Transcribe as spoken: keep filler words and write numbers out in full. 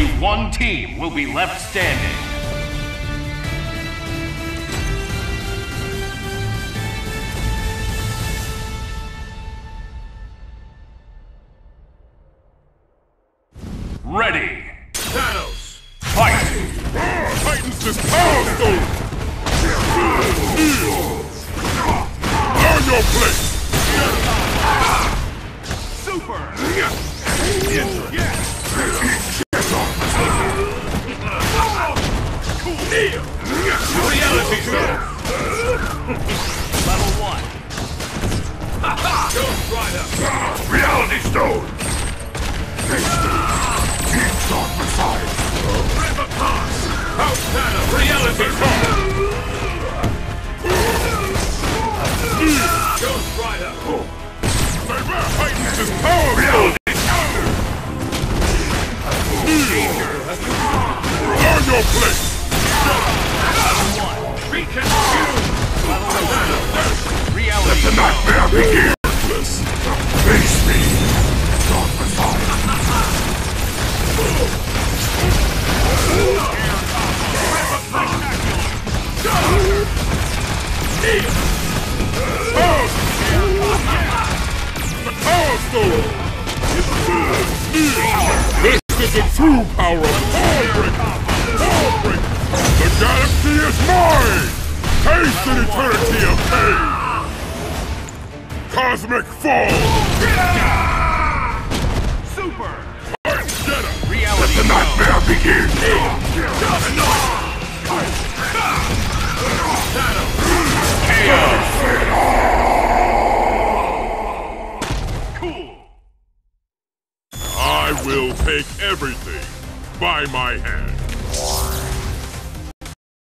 Only one team will be left standing. Ready! Thanos! Fight! Titans this Power Stone! Learn your place! Super! Reality Stone! Level one. Ghost Rider! Reality Stone! Keep dark aside! River Pass! House Thanos! Reality Stone! Ghost Rider! Cyber Titans is power! Reality Stone! Learn your place! Reconfuse! Reality. Let the nightmare begin! Face me! Dark beside! The Power Stone! This is the true power of Power Break! Power Break! The galaxy is mine! Taste an eternity of pain! Cosmic Fall! Super. Get him! Reality. Let the nightmare begin! Cool. I will take everything by my hand.